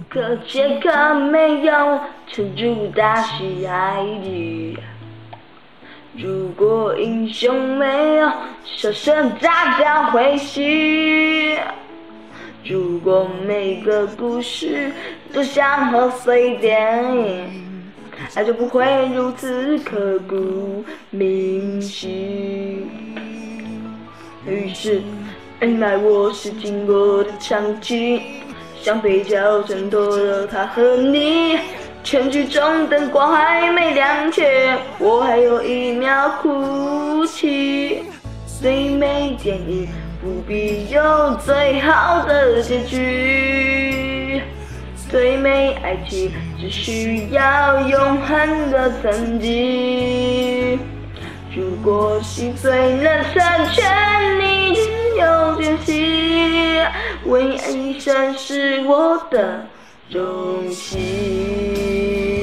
可却可没有沉入大西海底。如果英雄没有舍身大叫回息，如果每个故事都像贺岁电影，爱就不会如此刻骨铭心。于是，原来我是经过的场景，像被叫挣脱了他和你。全剧终灯光还没亮却，我还有1秒哭泣。最美电影不必有最好的结局，最美爱情只需要永恒的曾经。如果心碎能成全，你只有决心，为你一生是我的荣幸。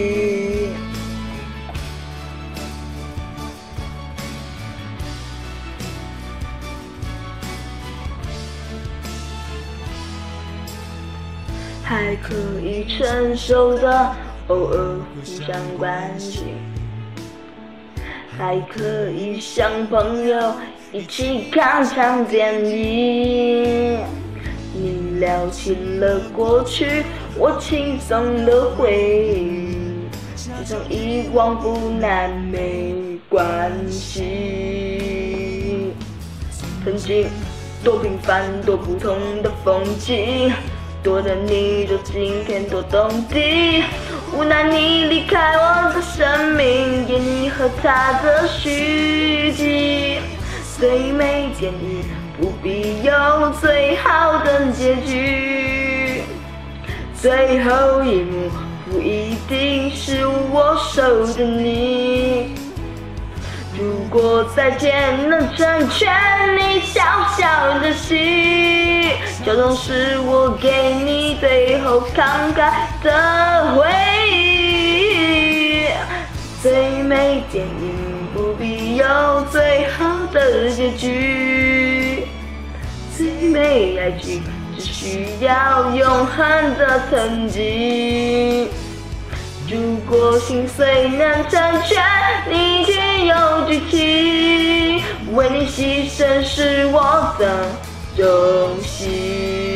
还可以承受的偶尔互相关心，还可以像朋友一起看场电影。你聊起了过去，我轻松的回忆，自从遗忘不难，没关系。曾经多平凡多不同的风景，多的你就今天多懂地，无奈你离开我的生命，演你和他的续集。最美电影不必有最好的结局，最后一幕不一定是我守着你。如果再见能成全你小小的心，就当是我给你最后慷慨的回忆。最美电影不必有最好的结局，最美爱情只需要永恒的曾经。如果心碎能成全，你却有剧情，为你牺牲是我的荣幸。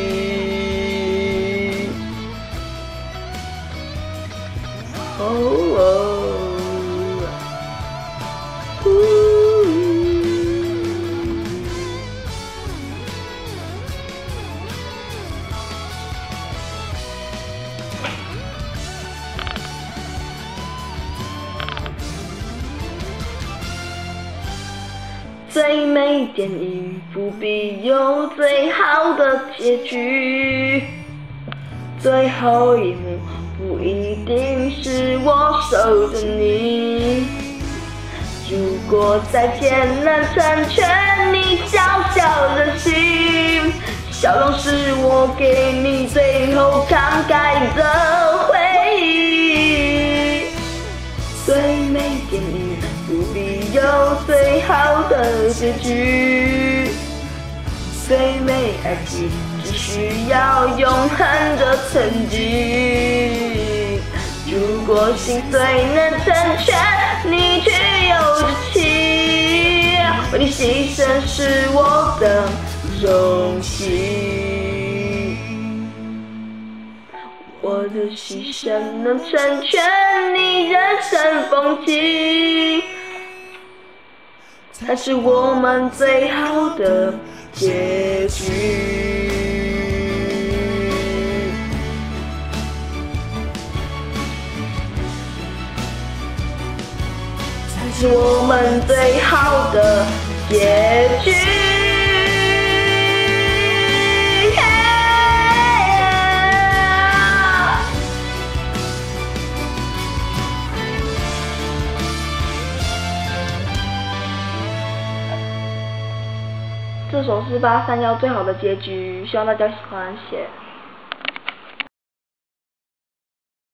最美电影不必有最好的结局，最后一幕不一定是我守着你。如果再见能成全你小小的心，笑容是我给你最后慷慨的回忆。最美电影不必有最好的结局，最美爱情只需要永恒的曾经。如果心碎能成全，你却有着情，为你牺牲是我的荣幸。我的牺牲能成全你人生风景，才是我们最好的结局。才是我们最好的结局。这首是831最好的结局，希望大家喜欢，谢谢。